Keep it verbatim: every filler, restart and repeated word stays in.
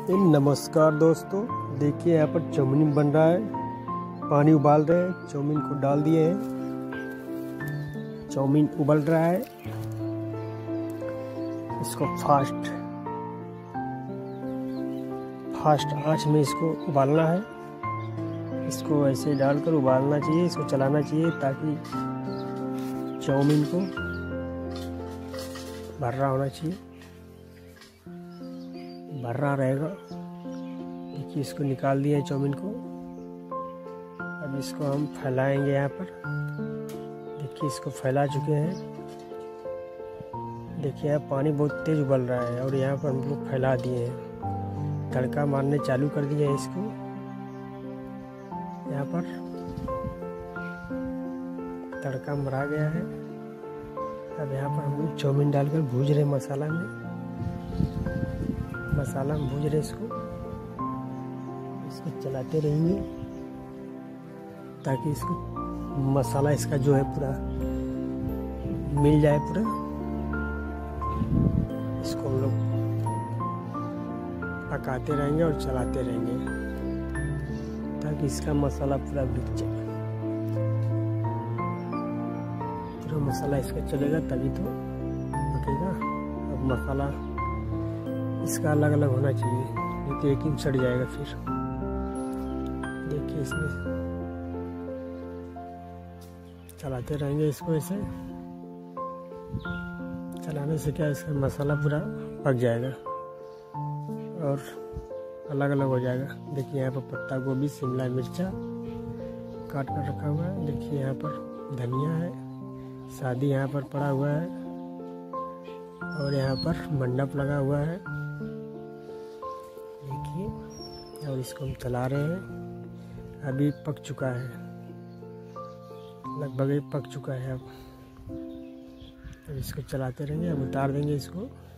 नमस्कार दोस्तों, देखिए यहाँ पर चाउमीन बन रहा है। पानी उबाल रहे हैं, चाउमीन को डाल दिए हैं। चाउमीन उबल रहा है। इसको फास्ट फास्ट आंच में इसको उबालना है। इसको ऐसे डालकर उबालना चाहिए, इसको चलाना चाहिए ताकि चाउमीन को भर्रा होना चाहिए, भर्रा रहेगा। देखिए इसको निकाल दिया है चाउमीन को। अब इसको हम फैलाएंगे यहाँ पर। देखिए इसको फैला चुके हैं। देखिए यहाँ पानी बहुत तेज उबल रहा है और यहाँ पर हम लोग फैला दिए हैं। तड़का मारने चालू कर दिया है इसको। यहाँ पर तड़का मरा गया है। अब यहाँ पर हम लोग चाउमीन डालकर भूज रहे मसाला में मसाला में भूज रहे इसको। इसको चलाते रहेंगे ताकि इसको मसाला इसका जो है पूरा मिल जाए पूरा। इसको हम लोग पकाते रहेंगे और चलाते रहेंगे ताकि इसका मसाला पूरा बिक जाए। पूरा मसाला इसका चलेगा तभी तो पकेगा। अब मसाला इसका अलग अलग होना चाहिए, नहीं तो एक ही सड़ जाएगा फिर। देखिए इसमें चलाते रहेंगे इसको। ऐसे चलाने से क्या इसका मसाला पूरा पक जाएगा और अलग अलग हो जाएगा। देखिए यहाँ पर पत्ता गोभी, शिमला मिर्चा काट कर रखा हुआ है। देखिए यहाँ पर धनिया है, शादी यहाँ पर पड़ा हुआ है और यहाँ पर मंडप लगा हुआ है। देखिए और इसको हम चला रहे हैं। अभी पक चुका है, लगभग पक चुका है। अब अब इसको चलाते रहेंगे। अब उतार देंगे इसको।